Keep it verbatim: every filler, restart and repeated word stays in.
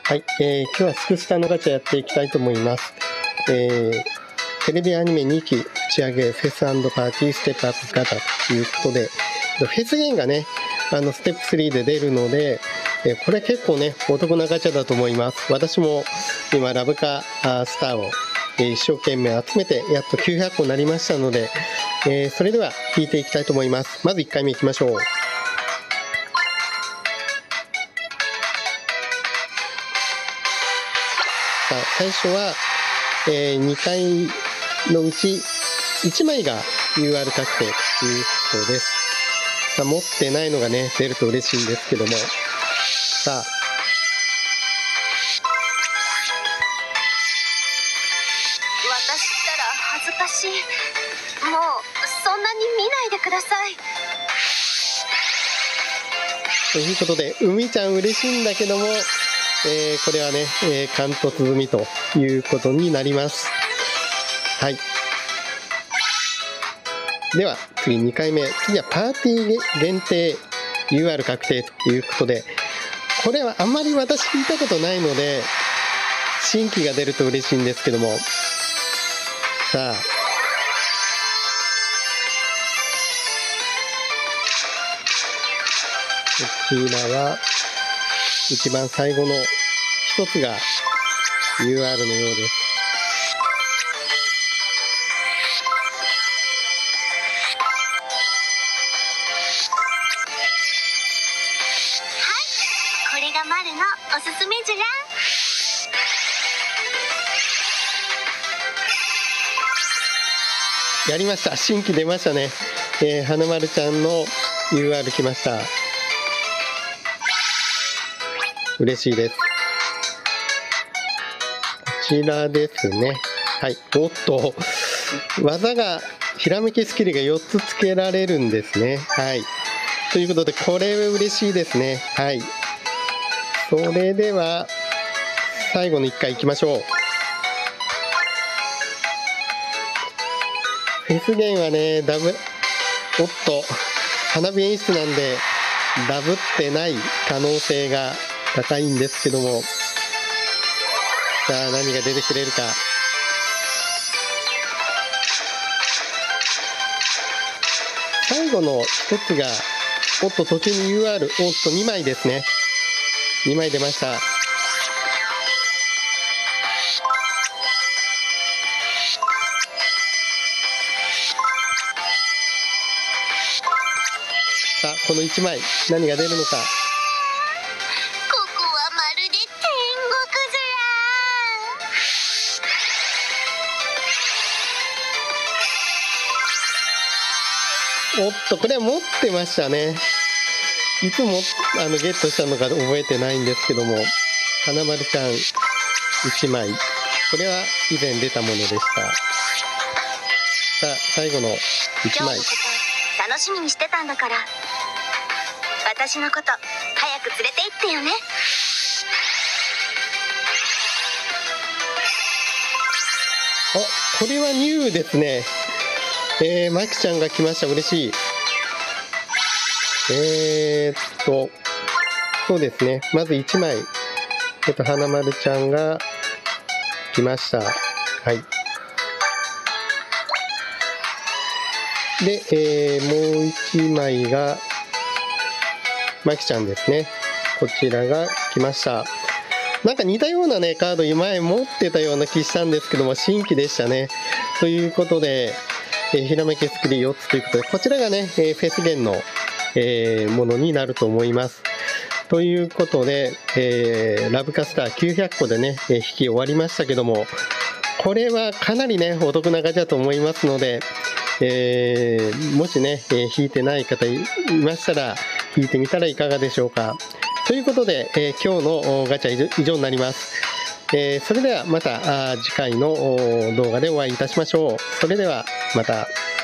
はい、えー、今日はスクスタのガチャやっていきたいと思います。えー、テレビアニメにき打ち上げフェス&パーティーステップアップガチャということで、フェスゲームがね、あのステップスリーで出るので、えー、これ結構ね、お得なガチャだと思います。私も今ラブカスターを、えー、一生懸命集めてやっときゅうひゃっこになりましたので、えー、それでは引いていきたいと思います。まずいっかいめいきましょう。さあ最初は、えー、にかいのうちいちまいが ユーアール 確定ということです。さあ持ってないのがね出ると嬉しいんですけども、さあ私ったら恥ずかしい。もうそんなに見ないでください。 ということで海ちゃん嬉しいんだけども、えー、これはね、えー、貫突済みということになります。はい。では次にかいめ、次はパーティー限定 ユーアール 確定ということで、これはあんまり私聞いたことないので新規が出ると嬉しいんですけども、さあこちらは一番最後の一つが ユーアール のようです。 はい、これがマルのおすすめじゃ。 やりました。新規出ましたね。えー、花丸ちゃんの ユーアール 来ました。嬉しいです。こちらですね。はい。おっと、技が、ひらめきスキルがよっつつけられるんですね。はい。ということで、これ嬉しいですね。はい。それでは、最後のいっかい行きましょう。フェスゲームはね、ダブ、おっと、花火演出なんで、ダブってない可能性が高いんですけども、さあ何が出てくれるか。最後の一つが、おっと途中に ユーアール、おっとにまいですね。にまい出ました。さあこのいちまい何が出るのか。おっとこれは持ってましたね。いつもあのゲットしたのか覚えてないんですけども、花丸ちゃんいちまい、これは以前出たものでした。さあ最後のいちまい。 楽しみにしてたんだから、私のこと早く連れて行ってよね。 あ、これはニューですね。えー、マキちゃんが来ました。嬉しい。えー、っとそうですね、まずいちまい、えっと花丸ちゃんが来ました。はい。で、えー、もういちまいがマキちゃんですね。こちらが来ました。なんか似たようなねカード前持ってたような気したんですけども、新規でしたね。ということで、えー、ひらめきスキルよっつということで、こちらがね、えー、フェスゲンの、えー、ものになると思います。ということで、えー、ラブカスターきゅうひゃっこでね、えー、引き終わりましたけども、これはかなりねお得なガチャと思いますので、えー、もしね、えー、引いてない方いましたら引いてみたらいかがでしょうか。ということで、えー、今日のガチャ以上になります。えー、それではまた次回の動画でお会いいたしましょう。それではまた。